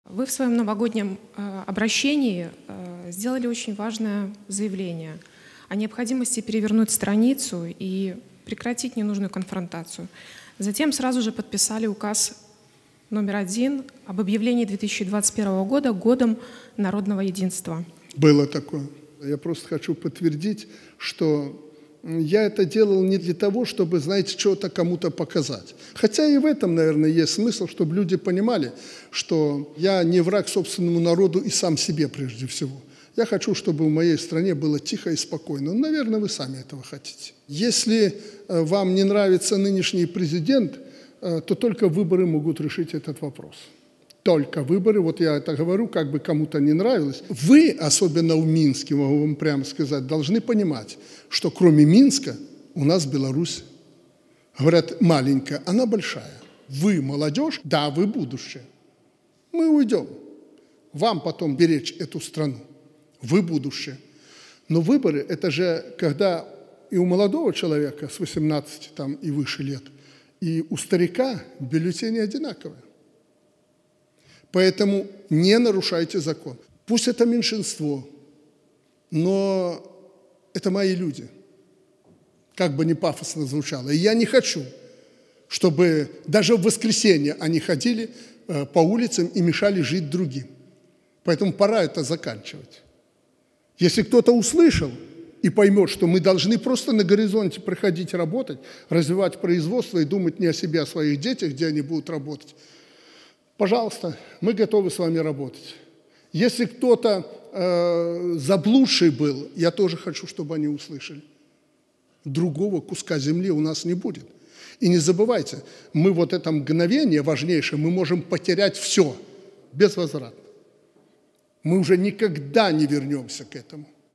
Вы в своем новогоднем обращении сделали очень важное заявление о необходимости перевернуть страницу и прекратить ненужную конфронтацию. Затем сразу же подписали указ номер 1 об объявлении 2021 года годом народного единства. Было такое. Я просто хочу подтвердить, что я это делал не для того, чтобы, знаете, что-то кому-то показать. Хотя и в этом, наверное, есть смысл, чтобы люди понимали, что я не враг собственному народу и сам себе прежде всего. Я хочу, чтобы в моей стране было тихо и спокойно. Ну, наверное, вы сами этого хотите. Если вам не нравится нынешний президент, то только выборы могут решить этот вопрос. Только выборы, вот я это говорю, как бы кому-то не нравилось. Вы, особенно в Минске, могу вам прямо сказать, должны понимать, что кроме Минска у нас Беларусь, говорят, маленькая, она большая. Вы молодежь, да, вы будущее. Мы уйдем. Вам потом беречь эту страну. Вы будущее. Но выборы, это же когда и у молодого человека с 18 там, и выше лет, и у старика бюллетени одинаковые. Поэтому не нарушайте закон. Пусть это меньшинство, но это мои люди. Как бы ни пафосно звучало. И я не хочу, чтобы даже в воскресенье они ходили по улицам и мешали жить другим. Поэтому пора это заканчивать. Если кто-то услышал и поймет, что мы должны просто на горизонте проходить работать, развивать производство и думать не о себе, а о своих детях, где они будут работать, пожалуйста, мы готовы с вами работать. Если кто-то заблудший был, я тоже хочу, чтобы они услышали. Другого куска земли у нас не будет. И не забывайте, мы вот это мгновение важнейшее, мы можем потерять все безвозвратно. Мы уже никогда не вернемся к этому.